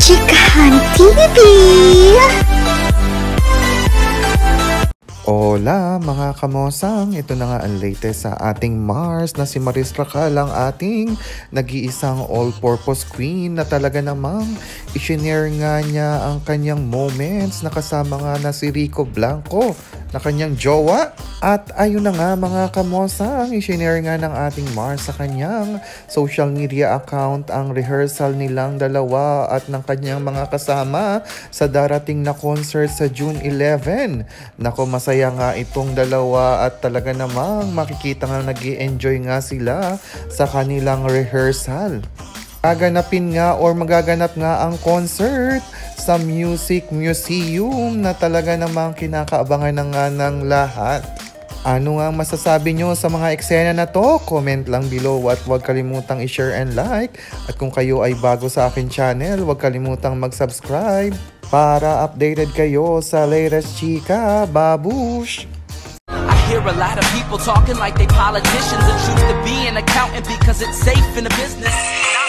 Chikahan TV! Hola mga kamosang, ito na nga ang latest sa ating Mars na si Maris Racal, ang ating nag-iisang all-purpose queen na talaga namang i-share nga niya ang kanyang moments na kasama nga na si Rico Blanco na kanyang jowa. At ayun na nga mga kamosang, i-share nga ng ating Mars sa kanyang social media account ang rehearsal nilang dalawa at ng kanyang mga kasama sa darating na concert sa June 11. Nako, masaya nga itong dalawa at talaga namang makikita nga nag-i-enjoy nga sila sa kanilang rehearsal. Gaganapin nga or magaganap nga ang concert sa Music Museum na talaga namang kinakaabangan na nga ng lahat. Ano nga masasabi nyo sa mga eksena na to? Comment lang below at huwag kalimutang i-share and like. At kung kayo ay bago sa akin channel, huwag kalimutang mag-subscribe para updated kayo sa latest chika. Babush! I hear a lot of people talking like they politicians and choose to be an accountant because it's safe in the business.